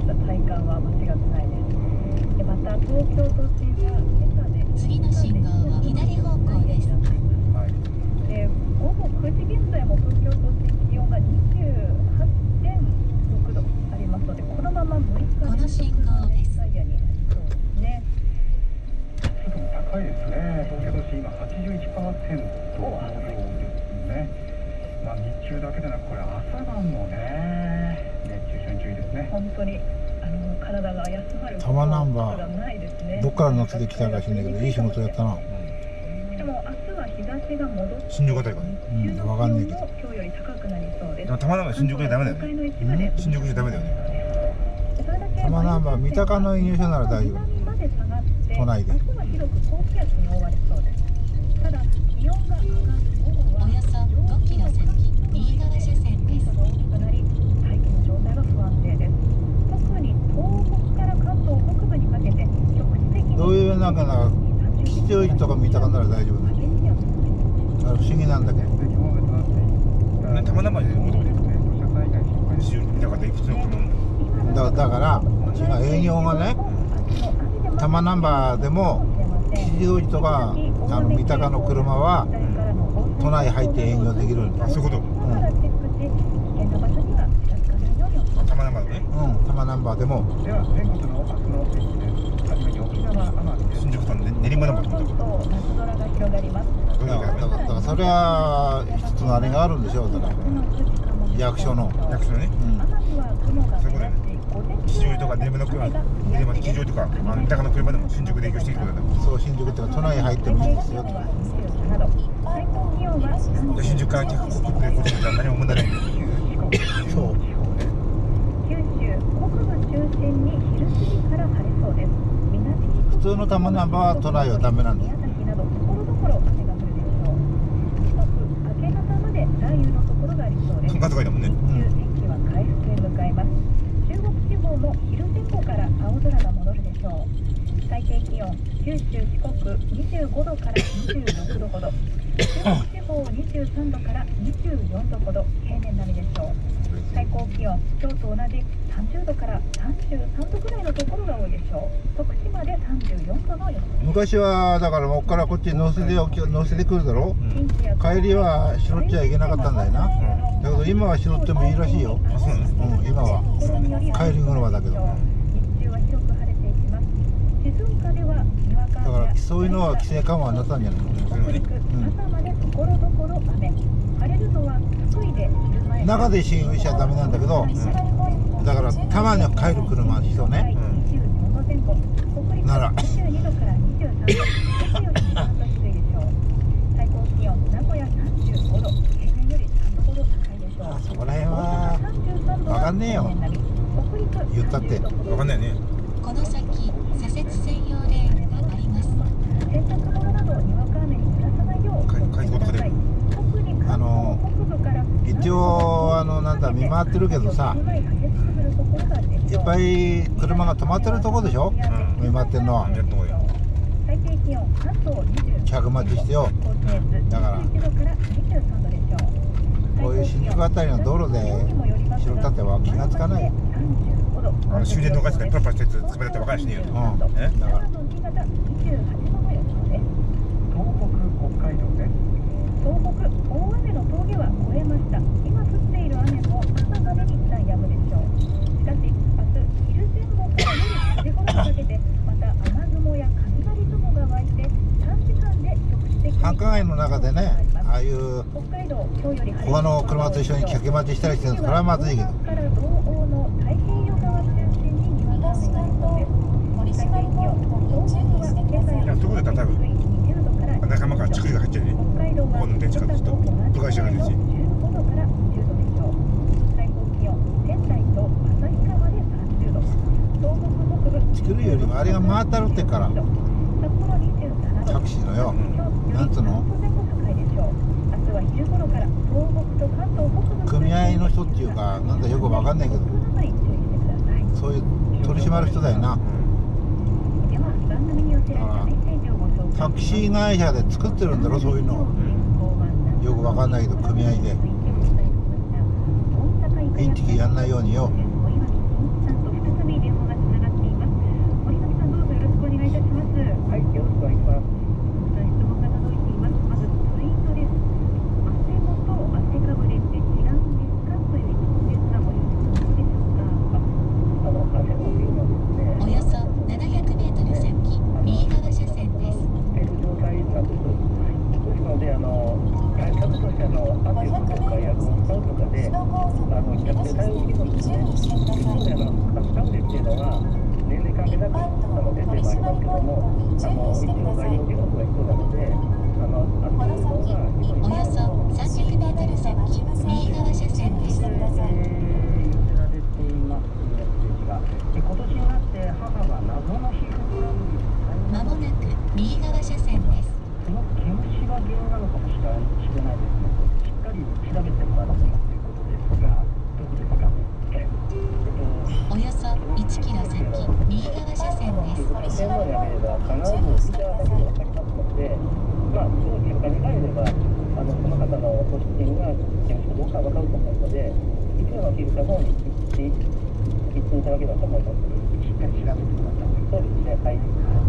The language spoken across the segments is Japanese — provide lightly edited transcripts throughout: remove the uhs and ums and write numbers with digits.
した体感は間違ってないです。でまた東京都心は今朝で次の信号は左方向です。 で午後9時現在も東京都心気温が 28.6 度ありますので、このまま6日この信号です。 ダイヤになりそうですね。 湿度も高いですね。東京都心今 81% ですね。まあ日中だけでなくこれ朝晩もね、熱中症に注意ですね。 本当に体が休まる多摩ナンバことがないですね。 ーどっから乗せてきたらしいんだけど、いい仕事やったな。 でも明日は日差しが戻って新宿あたりかね。 わかんないけど。 今日より高くなりそうです。 でもたまたま新宿じゃダメだよね。新宿じゃダメだよね。 多摩ナンバー三鷹の入所なら大丈夫。都内で。 明日は広く高気圧に覆われそうです。ただ気温が上がる午後はおよそ5キロ先、右側車線です。 大きくなり、大気の状態が不安定です。特に東北から関東北部にかけて局地的にどういうなんかな、吉祥寺とか三鷹なら大丈夫だ。不思議なんだけど。 ね、たまたまでもともと新宿見たかったいくつの車だから違う、営業がね、多摩ナンバーでも吉祥寺とか三鷹の車は都内入って営業できるんだ。 あ、そういうこと。たまたまでね。 多摩ナンバーでも。 では全国の明日の天気です。はじめに沖縄奄美です。 新宿と練馬ナンバーと思った。 だからそれは一つのあれがあるんでしょう。だから役所の。 役所のね。そういうことだよね。吉祥寺とか練馬の車、練馬吉祥寺とか三鷹の車でも新宿で営業していくことだよ。 そう、新宿っていうか都内入ってもいいですよ。 じゃあ新宿から客国でこっちじゃ何も問題ない。 そう。 九州北部中心に昼過ぎから晴れそうです。 普通の多摩ナンバーは都内はダメなんです。 宮崎など所々雨が降るでしょう。四国明け方まで雷雨のところがありそうです。 とんかつがいだもんね。 日中天気は回復へ向かいます。中国地方も昼前後から青空が戻るでしょう。最低気温九州四国25度から26度ほど、中国地方23度から24度ほど、平年並みでしょう。最高気温今日と同じ30度から33度くらいのところが多いでしょう。徳島で34度の予想。 昔はだからここからこっち乗せてくるだろ。帰りは拾っちゃいけなかったんだよな。だけど今は拾ってもいいらしいよ。 あ、そうなの。 今は帰り車だけど。 日中は広く晴れていきます。静岡ではにわか雨や、 だからそういうのは規制緩和になったんじゃないの。 北陸朝まで所々雨。晴れるのは福井で昼前中で進入しちゃダメなんだけど、だからたまには帰る車の人ね、なら 22度から23度、今朝より2、3度低いでしょう。最高気温名古屋35度、平年より3度ほど高いでしょう。 そこら辺はわかんねえよ、言ったってわかんないね。 この先、左折専用レーンがあります。 洗濯物などにわか雨に濡らさないようお気をつけください。特に関東北部から一応なんだ見回ってるけどさ、いっぱい車が止まってるとこでしょ、見回ってるのは。 最低気温関東20 客待ちしてよ。だから 21度から23度でしょう。 こういう新宿あたりの道路で拾ったっては気がつかないよ。 終電逃してパラパラしたやつ捕まえたって分からしねえよ。 だから新潟28度の予想です。 東北北海道です。 東北、大雨の峠は越えました。今降っている雨も朝までに一旦止むでしょう。しかし、明日昼前後から夜9時頃にかけて、また雨雲や雷雲が湧いて、短時間で局地的に繁華街の中でね、ああいう北海道、今日より晴れ他の車と一緒に客待ちしたりしてるの、それはまずいけど。 から道央の太平洋側中心ににわか雨がありそうです。最低気温、東北は今朝よりいや、そういうことだったら多分 20度から仲間から竹が入っちゃうね。 北海道はこの電池からずっと部外者が出て 15度から20度でしょう。最高気温、仙台と旭川で30度。東北北部、 作るよりもあれが回ったるってから札幌27度。 タクシーのよ、なんつうの、 明日は昼頃から東北と関東北部組合の人っていうか、なんだよくわかんないけど、そういう取り締まる人だよな。 では番組に寄せられたメッセージをご紹介。 タクシー会社で作ってるんだろ、そういうの。よくわかんないけど、組合でインチキやんないようによ。 右側車線です。 その毛虫が原因なのかもしれないですね。しっかり調べてもらっているということですが、どうですか。 およそ1キロ先、右側車線です。 線路に入れば必ず見ただけで分かりますので、その結果に入ればその方のご出身が毛虫かどうか分かると思うので、いつのフィルターの方に行っていただければと思います。しっかり調べてください。そうですね。はい。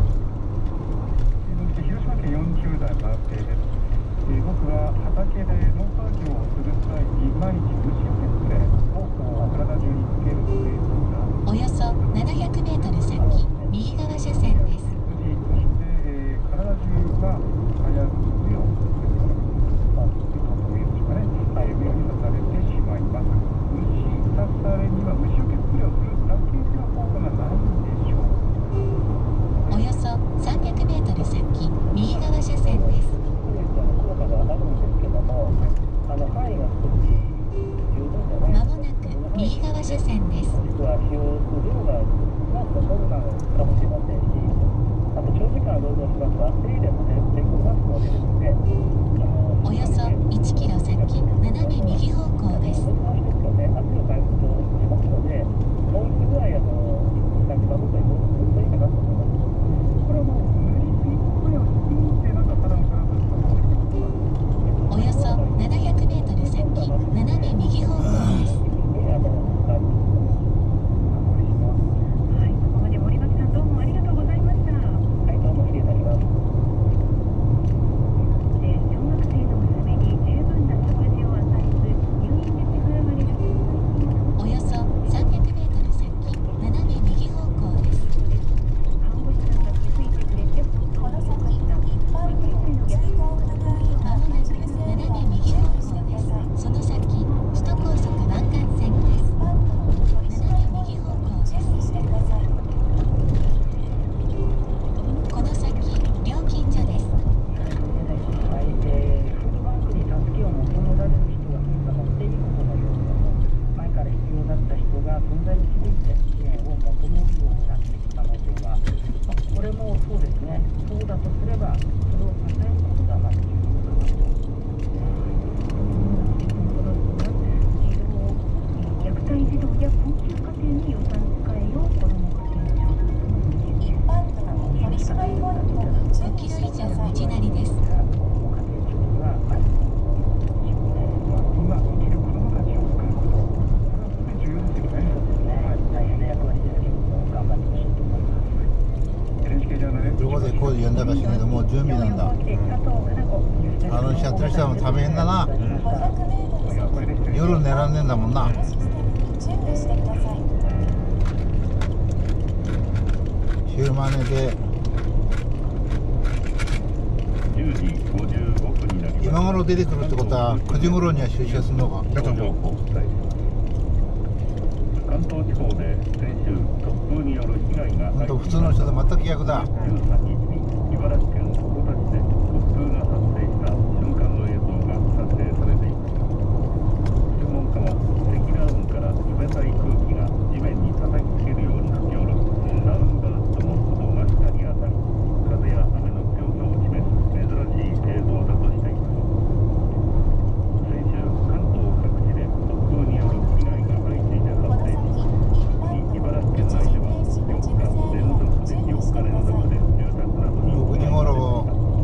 そして広島県40代男性です。僕は畑で農作業をする際に毎日虫除けスプレーを体中につけるのですが、 およそ700メートル先、右側車線です。 そして体中が早く無用というんですかね、無用に刺されてしまいます。虫刺されには虫除けスプレーをするだけでは効果がないんでしょう。 およそ300メートル先、右側車線です。 効果があるんですけども、範囲が少し十分じゃない。 まもなく右側車線です。 実は使用する量が残るなのかもしれませんし、あと長時間労働しますと手入れも抵抗ますのでですね、 およそ1キロ先、斜め右方向です。 圧力が回復しますので、もう一度ぐらい感じたことにずっといいかなと思います。これはもう無理すぎ声を聞いて肌の体をおよそ700メートル先、斜め右方向です。 はい、ここまで森脇さんどうもありがとうございました。 はい、どうも失礼いたします。 小学生の娘に十分な食事を与えず入院で支払われるおよそ300メートル先、斜め右方向です。 看護師さんが気づいてくれて本当によかった。 まもなく斜め右方向です。その先、首都高速湾岸線です。斜め右方向です。この先、料金所です。 はい、フードバンクに助けを求められる人が増えたのっていいことのようですが、前から必要だった人が存在に気づいて支援を求めるようになってきたのでは、これもそうですね。そうだとすれば、それを支えることがまず重要かなと。 虐待児童や困窮家庭に予算使えよう子ども家庭庁 5キロ以上道なりです。 今生きる子どもたちを救うこと、これは本当に重要ですよね。大変な役割ですけども、頑張ってほしいと思います。NHK ジャーナルどこで工事やんだかしねえけど、もう準備なんだ。やってる人はもう大変だな。夜寝らんねえんだもんな。昼間寝で 10時55分になります。 今頃出てくるってことは9時頃には出社するのか。 だと思う。 関東地方で先週突風による被害がほんと普通の人と全く逆だ。 13日に茨城県鉾田市で突風が発生した瞬間の映像が撮影されています。専門家は積乱雲から冷たい空気が地面に叩きつけるように吹き下ろすダウンバーストの音が下に当たり、風や雨の強さを示す珍しい映像だとしています。先週関東各地で突風による被害が相次いで発生し、特に茨城県内では4日連続で住宅などに 6時頃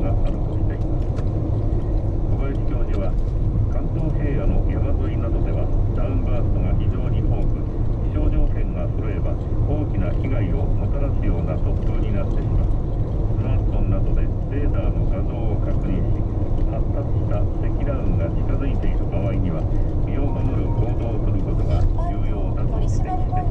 があるとしています。小林教授は、関東平野の山沿いなどではダウンバーストが非常に多く、気象条件が揃えば大きな被害をもたらすような突風になってしまう。スマートフォンなどでレーダーの画像を確認し、発達した積乱雲が近づいている場合には身を守る行動を取ることが重要だと指摘しています。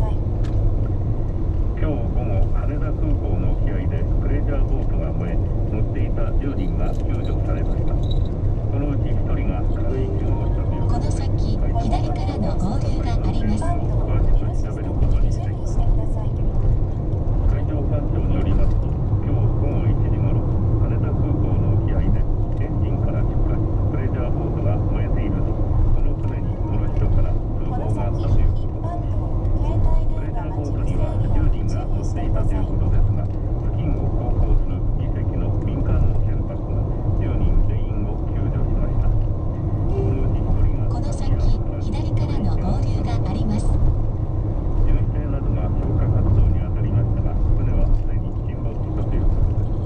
今日午後、羽田空港の沖合でプレジャーボートが燃え、乗っていた10人が救助されました。このうち1人が軽い怪我をしたというこの先左からの合流があります。 詳しく調べることにしています。海上保安庁によりますと、今日午後1時ごろ、羽田空港の沖合でエンジンから出火し、プレジャーボートが燃えていると、この船に乗る人から通報があったということです。プレジャーボートには10人が乗っていたということですが、付近を航行する2隻の民間の船舶が10人全員を救助しました。このうち1人がこの先左からの合流があります。 巡視艇などが消火活動に当たりましたが、船はすでに沈没したということです。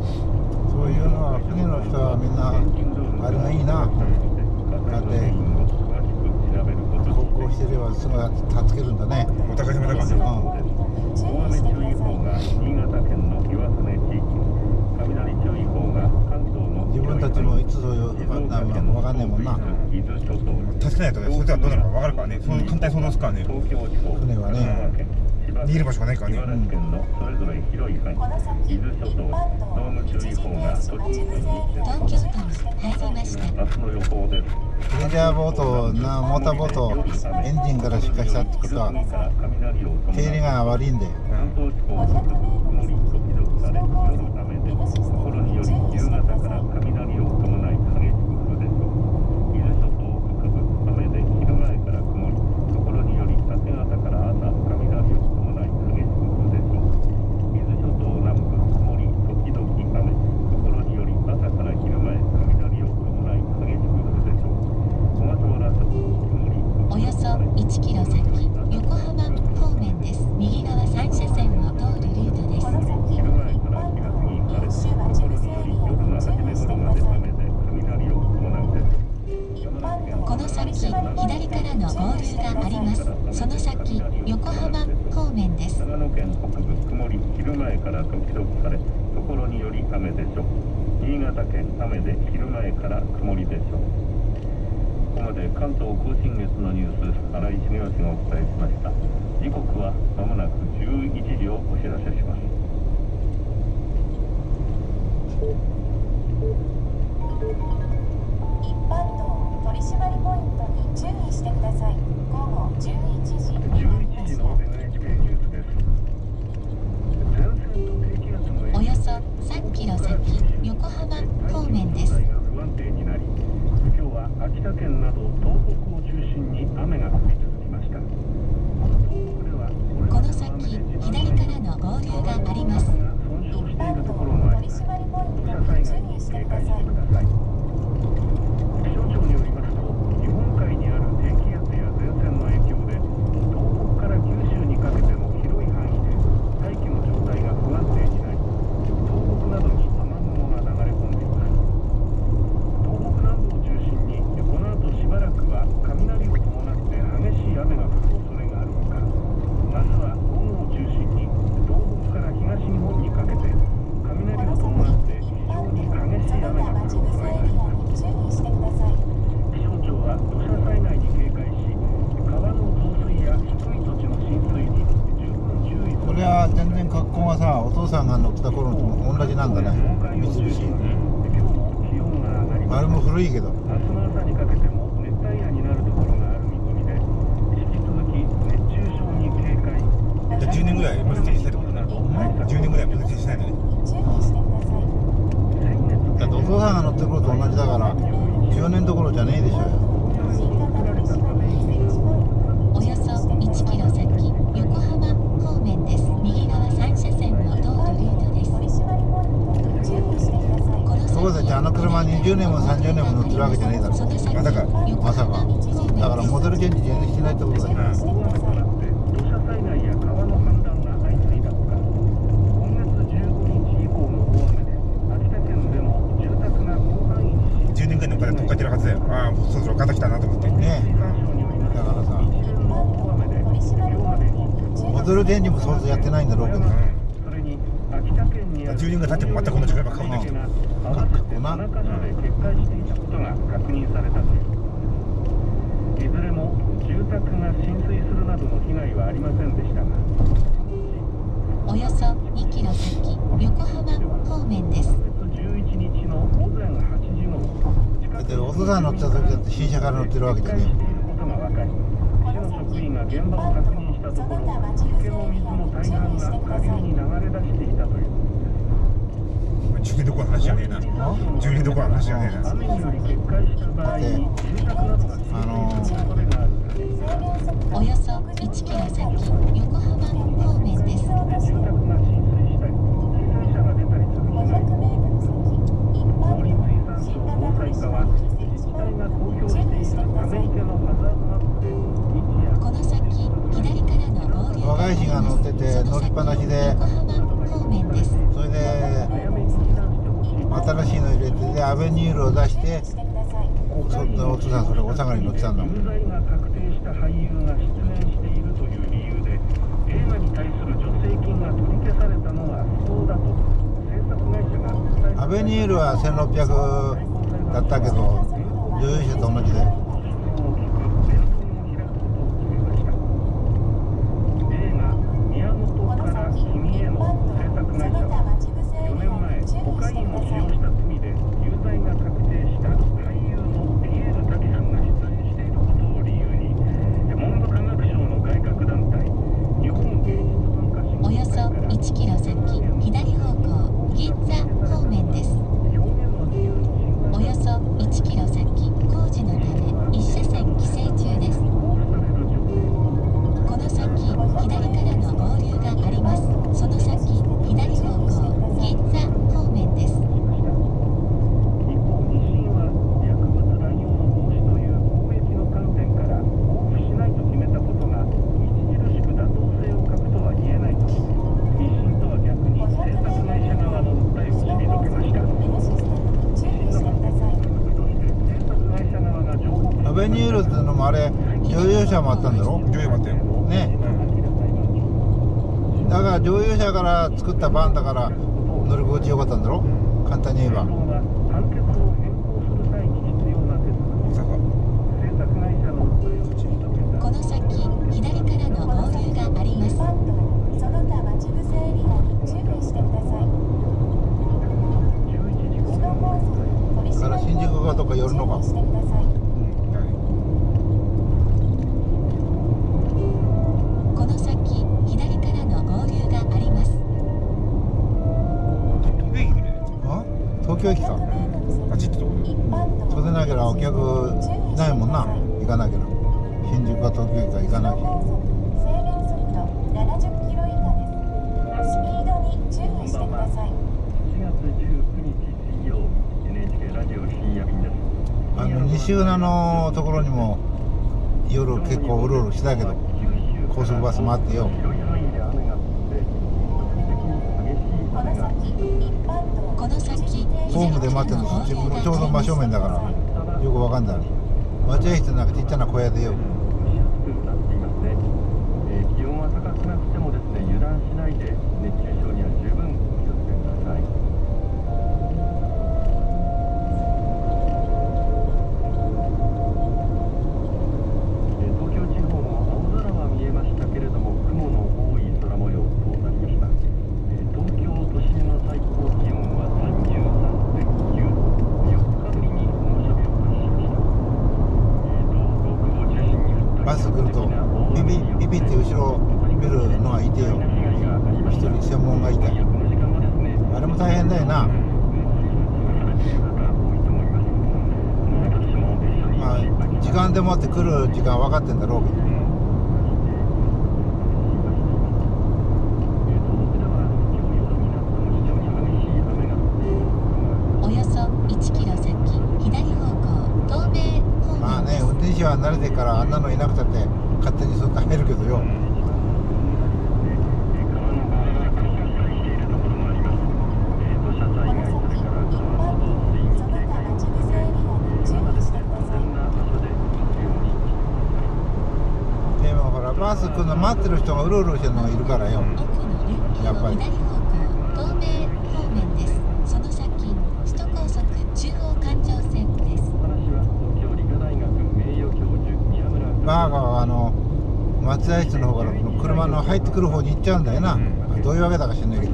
そういうのは船の人はみんなあれがいいな。だって航行してればすぐ助けるんだね。 お互い様だからね。 大雨注意報が新潟県の岩船地域、雷注意報が関東の自分たちもいつそういう分かんねえもんな。 伊豆諸島、 助けないとね、それではどうなるか分かるからね。そう簡単に想像するからね。 東京地方、 船はね神奈川県、千葉逃げる場所がないからね。 茨城県のそれぞれ広い範囲、伊豆諸島、濃霧注意報が栃木県に東京都に入りました。 明日の予報です。 プレジャーボートモーターボートエンジンから出火したってことは経理が悪いんで、 関東地方北部曇り時々晴れ、夜雨で、ところにより夕方から雷を伴い激しく降るでしょう。伊豆諸島北部雨で、昼前から曇り、ところにより明け方から朝雷を伴い激しく降るでしょう。伊豆諸島南部曇り時々雨、ところにより朝から昼前雷を伴い激しく降るでしょう。小笠原諸島曇りおよそ1キロ先横浜方面です。右側3車線を通るルートです。 昼前から昼過ぎ晴れ、ところにより夜の初め頃まで雨で雷を伴うでしょう。 この先左からの合流があります。その先横浜方面です。 長野県北部曇り、昼前から時々晴れ、ところにより雨でしょう。新潟県雨で昼前から曇りでしょう。ここまで関東甲信越のニュース、新井茂義がお伝えしました。時刻はまもなく11時をお知らせします。 一般道取締りポイントに注意してください。午後11時。 11時の NHK ニュースです。前線と低気圧の影響でおよそ3キロ先横浜方面です。 大気の状態が不安定になり、今日は秋田県など東北を中心に雨が降り続きました。東北ではこの先左からの合流があります。 損傷しているところもあります。土砂災害に警戒してください。気象庁によりますと、日本海にある低気圧や前線の影響で東北から九州にかけての広い範囲で大気の状態が不安定になり、東北などに雨雲が流れ込んでいます。東北南部を中心にこの後しばらくは雷を伴って激しい雨が降る恐れがあるほか、明日は午後を中心に東北から東日本にかけて雷を伴って非常に激しい雨が降る恐れがあります。 注意してください。 気象庁は土砂災害に警戒し、川の増水や低い土地の浸水に十分注意する。 これは全然格好がさ、お父さんが乗った頃と同じなんだね。三菱今日も気温が上がります。 あれも古いけど、 明日の朝にかけても熱帯夜になるところがある見込みで、引き続き熱中症に警戒。 じゃあ10年ぐらい無理しないってことだな。10年ぐらい無理しないんだね。 注意してください。 だってお父さんが乗ってる頃と同じだから10年どころじゃねえでしょうよ。 およそ1キロ先横浜方面です。右側3車線を通るルートです。 取締りポイントに注意してください。 この先そうだってあの車20年も30年も乗ってるわけじゃねえだろ。 その先まさか横まさか浜方面です。 だからモデルチェンジ全然してないってことだよ。 大雨となって土砂災害や川の氾濫が相次いだほか、今月15日以降の大雨で秋方来たなと思ってね。だからさ、踊る電にも想像やってないんだろうけど、 10人が経っても全く同じぐらいばっかりだけど、 こな。 いずれも住宅が浸水するなどの被害はありませんでしたが、 およそ2キロ先、横浜方面です。 11日の午前8時頃、 だってお父さん乗ってた時だって新車から乗ってるわけじゃねことが分かり、市の職員が現場を確認したところ、池の水の大半が下流に流れ出していたという。 10年どころの話じゃねえな。10年どころの話じゃねえな。 雨により決壊した場合に住宅などが浸水する恐れがある。 およそ1キロ先、横浜方面です。 住宅が浸水したり、犠牲者が出たりする被害。農林水産省防災課は自治体が公表しているため池のハザードマップで日夜この先、左からの合流若い人が乗ってて乗りっぱなしで、 横浜方面です。 それで早めに避難してほしい。 新しいの入れてでアベニュールを出して、お父さんそれお下がりに乗ってたんだもん。 有罪が確定した俳優が出演しているという理由で映画に対する助成金が取り消されたのは不当だと制作会社が訴えた。 アベニュールは1600だったけど乗用車と同じで、 大きく弁論を開くことを決めました。映画「宮本から君へ」の制作会社は4年前コカインを使用した罪で有罪が確定した俳優のピエール瀧さんが出演していることを理由に文部科学省の外郭団体日本芸術文化振およそ興会から 1キロ先、左方向、銀座方面です。 表現の自由の侵害およそ1キロ先、工事のため1車線規制中です。 交付される女性この先、左からの合流があります。その先、左方向、銀座方面です。 一方、日清は薬物乱用の防止という公益の観点から交付しないと決めたことが著しく妥当性を欠くとは言えないとして日清とは逆に制作会社側の訴えを退けました。日清の反発として制作会社側が情報アベニュールってのもあれ乗用車もあったんだろ上位もあったよ。 ね。だから乗用車から作ったバンだから乗り心地よかったんだろ、簡単に言えば。 判決を変更する際に必要な手続き。 大阪。 制作会社の訴えを退けた。 この先、左からの合流があります。 その他待ち伏せエリアに注意してください。 11時首都高速取から新宿がどっか寄るのか。 してください。 この先、左からの合流があります。 東京駅か。 あっちってとこで。 そうでなきゃお客いないもんな。行かなきゃ。新宿か東京駅か行かなきゃ。 制限速度70キロ以下です。スピードに注意してください。 4月19日水曜日 NHK ラジオ深夜便です。 西浦のところにも夜結構うろうろしたけど、高速バスもあってよ。 広い範囲で雨が降って局地的に激しいこの雨が先一般道この先、 ホームで待ってるのちょうど真正面だからよくわかんない。待合室なんかちっちゃな小屋でよ。 蒸し暑くなっていますね。気温は高くなくてもですね、油断しないで熱中症には十分お気をつけください。東京地方も青空は見えましたけれども雲の多い空模様となりました。東京都心の最高気温は 33.9 度、4日ぶりに猛暑日を達しました。東北を中心に降ったバス来るとビビビビって後ろ見るのがいてよ。一人専門がいて、あれも大変だよな。まあ時間でもって来る時間分かってんだろうけど。 およそ1キロ先、左方向、東名方面。 まあね、運転手は慣れてからあんなのいなくたって勝手にそっと入るけどよ。 その他待ち伏せエリアに注意してください。 待ってる人がうろうろしてるのがいるからよ。やっぱり左方向東名方面です。その先首都高速中央環状線です。 バーガーは松田室の方から車の入ってくる方に行っちゃうんだよな、どういうわけだか知んないけど。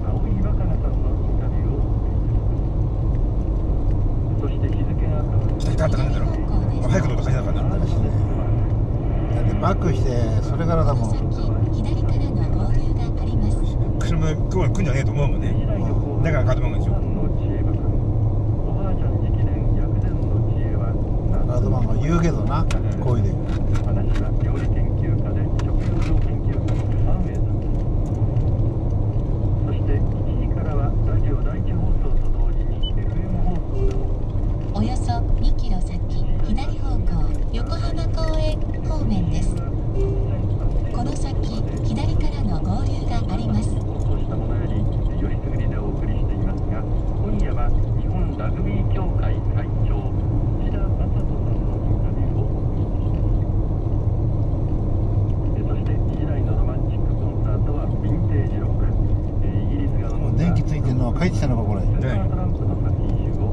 下に立った感じだろ。早くどうとかしなかったな。 だってバックしてそれからだもん。 左からの合流があります。 車来るんじゃねえと思うもんね。だからカードマンがでしょ。 カードマンが言うけどな、こういうで。 およそ2キロ先、左方向横浜公園方面です。この先、左からの合流があります。 今夜は日本ラグビー協会会長千田正人さんのインタビューをそして2時台のロマンチックコンサートはヴィンテージロックイギリス側の電気ついてるのは帰ってきたのかこれ。 トランプの作品集を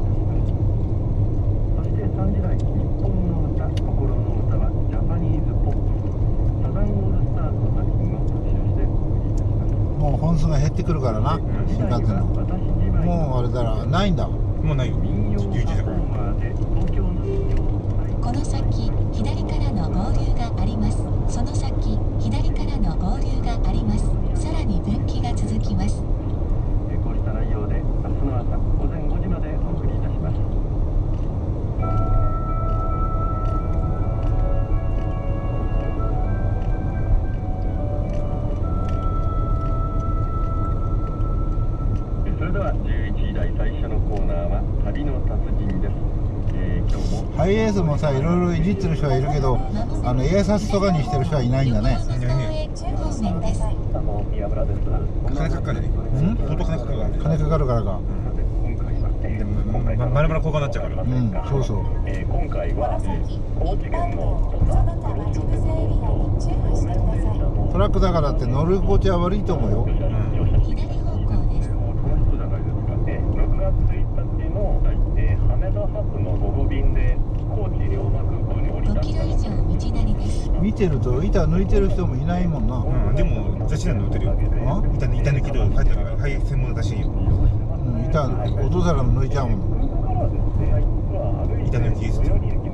お送りいたします。そして3時台日本の歌心の歌はジャパニーズポップサザンオールスターズの作品を特集してお送りいたします。 もう本数が減ってくるからな、新幹線の。もうあれだらないんだ。 もうないよ。11時だから。 この先、左からの合流があります。その先、左からの合流があります。さらに分岐が続きます。 こうした内容で明日の朝午前5時までお送りいたします。それでは11時台最初のコーナーは旅の達人です。今日もハイエースもさ、いろいろいじってる人はいるけど、エアサスとかにしてる人はいないんだね。 宮村です。 金かかるね。相当金かかるからね。 金かかるからか。 でもまるまる交換になっちゃうから。 うん、そうそう。 今回は高知県のその他待ち伏せエリアに注意してください。 トラックだからって乗る心地は悪いと思うよ。 左方向です。 6月1日の羽田発の午後便で高知龍馬空港に降り 5 た。 キロ以上道なりです。 見てると板抜いてる人もいないもんな。 でも雑誌なんで売ってるよ。板抜きと入ってるから、はい専門だし。 板落とさらも抜いちゃうもん。 板抜きですよ。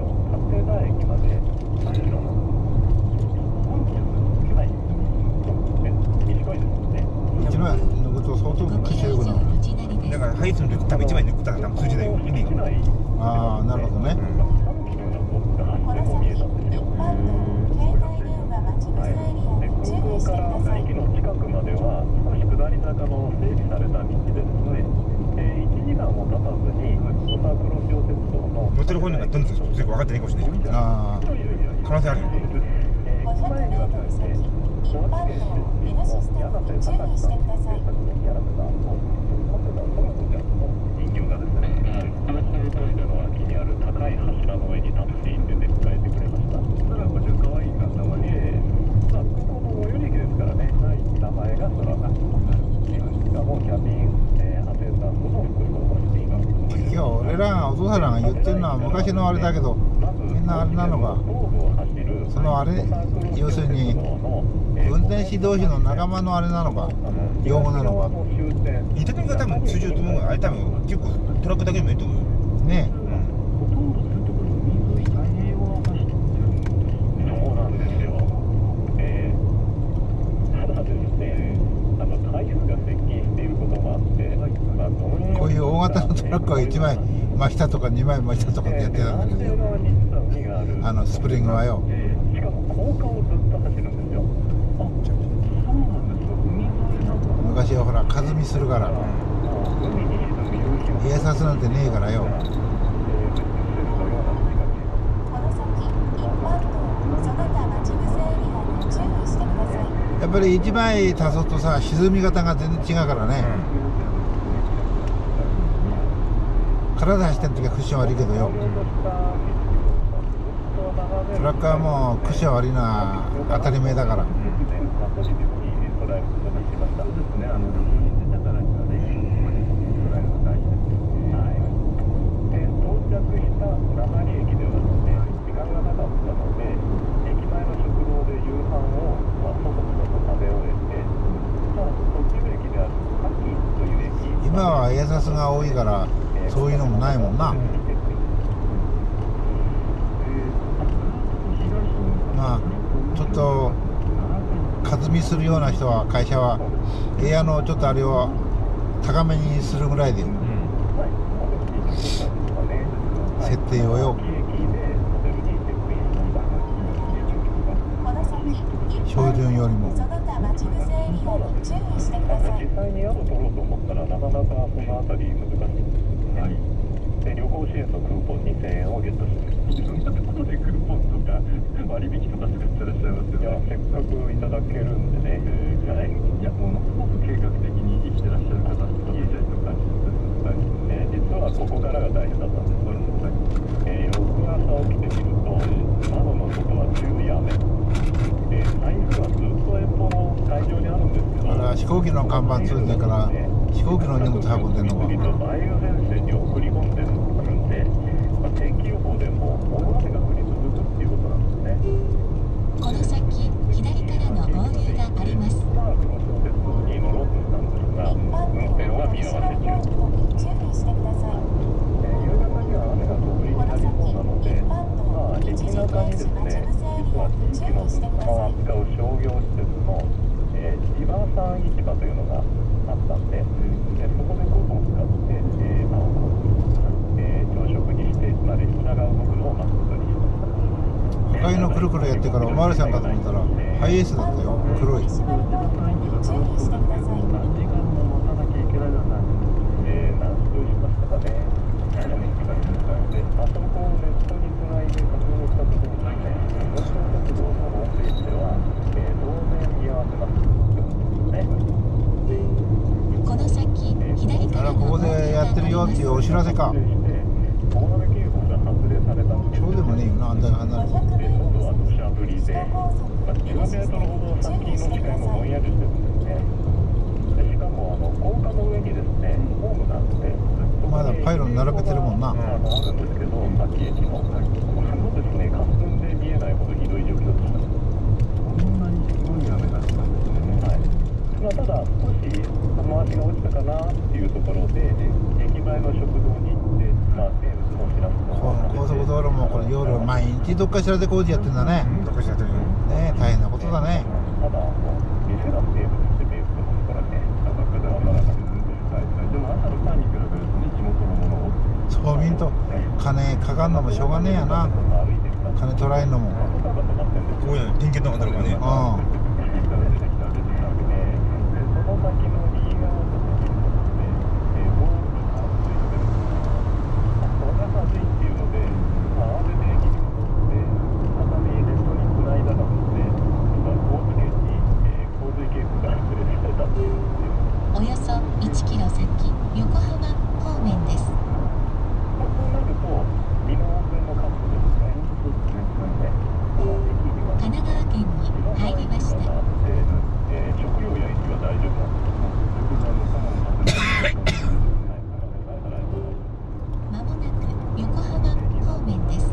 一枚抜くと相当 5キロ以上強くなる。 道なりです。 だからハイスの時多分1枚抜くたら多分数字だよ。意味が。 ああ、なるほどね。 この先、一般道携帯電話待ち伏せエリアに注意してください。 駅の近くまでは少し下り坂の整備された道でですね、1時間も経たずに土佐黒潮鉄道の乗ってる本人がどんどん分かってないかもしれないじゃん。 ああ、 可能性あるよ。 500メートル先、一般道 N システムに注意してください。 人形がですね、トイレの脇にある高い柱の上に立っていて出迎えてくれました。それはこちら可愛い方は空港の最寄り駅ですからね、名前が空がしかもキャビンアテンダントの服装をしています。 今日俺らがお父さんが言ってるのは昔のあれだけど、みんなあれなのか。そのあれ、要するに運転指導士の仲間のあれなのか、用語なのかイタリアが多分通じると思うが、あれ多分結構トラックだけでもいいと思うよ。 ね。 ほとんどそういうところ水太平洋を走ってるんですよ。そうなんですよ。ただですね、台風が接近していることもあって、 こういう大型のトラックは1枚真下とか2枚真下とかってやってたんだけどよ、スプリングはよ。 しかも高架をずっと走るんですよ。あ、そうなんですよ。海沿いなど昔はほら風見するから海に沈む夕日をエアサスなんてねえからよ。 この先、一般道その他待ち伏せエリアに注意してください。 やっぱり1枚足すとさ、沈み方が全然違うからね。体走ってる時はクッション悪いけどよ。 トラックはもう癖悪いな当たり前だから。今はエアサスが多いからそういうのもないもんな。まあちょっとかずみするような人は会社はエアのちょっとあれを高めにするぐらいで、設定をよ標準よりも。 その他待ち伏せエリアに注意してください。 実際に宿取ろうと思ったらなかなかこの辺り難しいですね。はい。で旅行支援とクーポン2000円をゲットします。いろんなところでクーポンとか割引とか使ってらっしゃいますよね。いやせっかくいただけるんでね。はい。いやものすごく計画的に生きてらっしゃる方と言えちゃいとか実はここからが大変だったんです。翌朝起きてみると窓の外は強い雨。台風はずっと遠方の海上にあるんですけど。 あれは飛行機の看板ついてから飛行機の荷物運んでんのか。 梅雨前線に送り込んでるんで、天気予報でも大雨が降り続くっていうことなんですね。 この先左からの合流があります。 この小鉄に乗ろうとしたんですが、運転は見合わせ中。 注意してください。 夕方には雨が降りになりそうなので、駅中にですね、実は地域の物販を扱う商業施設の地場産市場というのがあったんで、そこでクーポンを使って、朝食にして、列車が動くのを待つことにしました。 赤いのくるくるやってからおまわりさんかと思ったらハイエースだったよ。黒い。 注意してください。 何時間も待たなきゃいけないじゃない。何周しましたかね。あそこをネットにつないで確認したときにですね、東京鉄道のホームページでは、当面見合わせます。 この先左からのここでやってるよっていうお知らせか。 大雨警報が発令されたんですけど、 そうでもねえよな、あんたが離れて。 外は土砂降りで、10メートルほど先の視界もぼんやりしてるんですね。でしかも高架の上にですね、ホームがあって、 まだパイロン並べてるもんな。 あるんですけど、秋駅の、これもですね、霞んで見えないほどひどい状況でした。こんなにすごい雨だったんですね。はい。ただ、少し雨足が落ちたかなっていうところで、駅前の食堂に行って、名物のしらすの高速道路もこれ夜毎日どっかしらで工事やってんだね。 どっかしらやってるよ。 ねえ大変なことだね。 ただ、店が名物って名物ですからね、価格ではならない。でも、朝のパンに比べるとね、地元のものを。 町民と金かかんのもしょうがねえやな。金取らえんのも。 こういう点検とかあるからね。 うん。 およそ1キロ先横浜方面です。神奈川県に入りました。 食料や駅は大丈夫なんですか？ まもなく横浜方面です。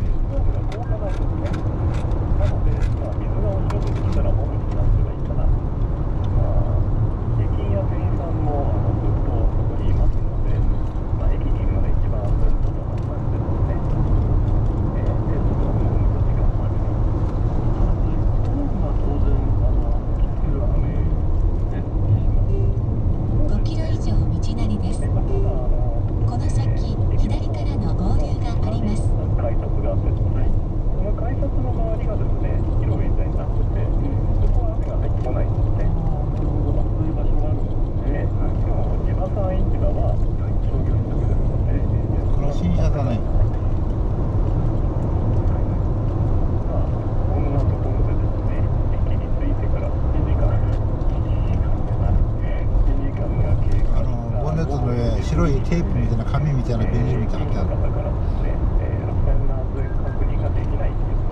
なので、水が押し寄せてきたらホームになってはいいかな。駅員や店員さんもずっとそこにいますので、駅にいるのが一番安全だと思ったんですね。ちょっとホームの時間もあります。ホームは当然、きつい雨でします。 5キロ以上道なりです。この先左からの合流があります。 改札があってですね、この改札の周りがですね、広いみたいになってて、そこは雨が入ってこないんですね。そういう場所があるんですね。しかも地場産市場は商業施設ですので、 これ新車だね。 こんなところでですね、駅に着いてから1時間が経過。 ボンネットの上白いテープみたいな紙みたいなビニールみたいなの貼ってある。 方からですね、路線の安全確認ができないっていう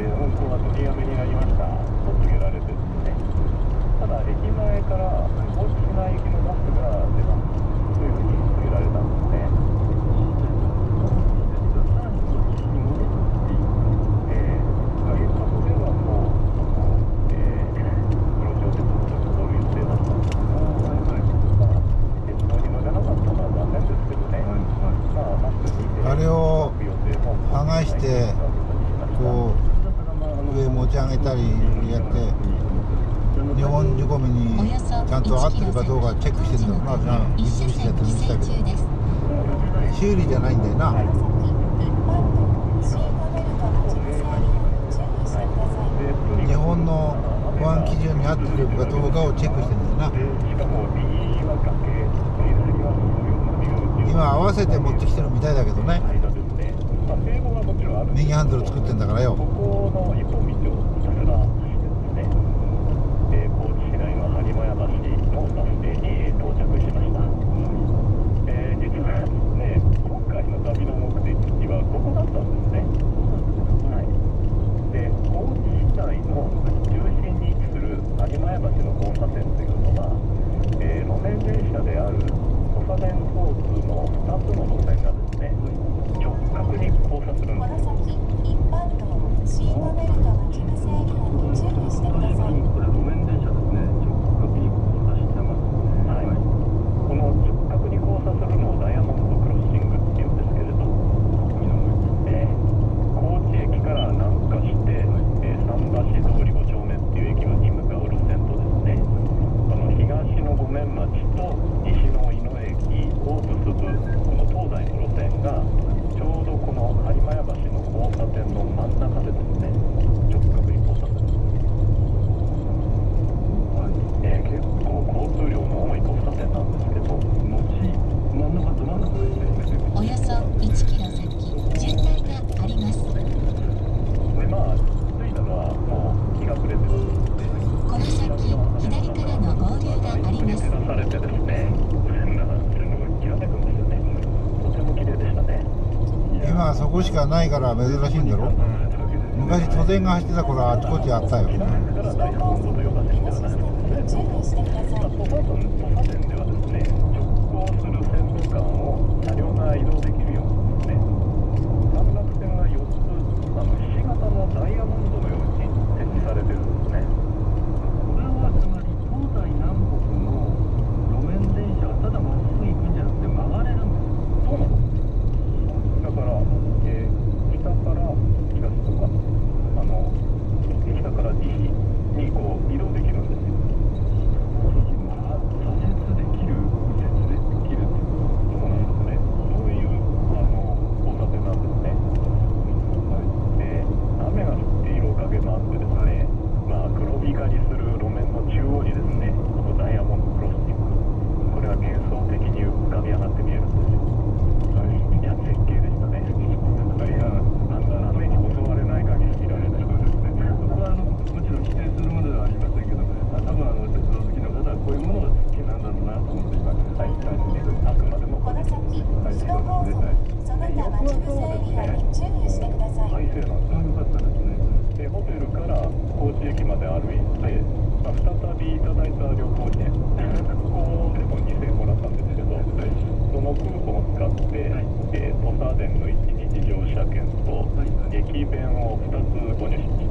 運行が取りやめになりましたと告げられてですね、ただ駅前から高知市内行きのバスが出ますというふうに告げられたんですね。 あれを剥がしてこう上持ち上げたりやって日本仕込みにちゃんと合ってるかどうかチェックしてんだろうな。三菱だって見てたけど修理じゃないんだよな。日本の保安基準に合ってるかどうかをチェックしてんだよな。今合わせて持ってきてるみたいだけどね。右ハンドル作ってんだからよ。今そこしかないから珍しいんだろ。昔都電が走ってた頃はあちこちあったよ。 土佐電の1日乗車券と駅弁を2つご入手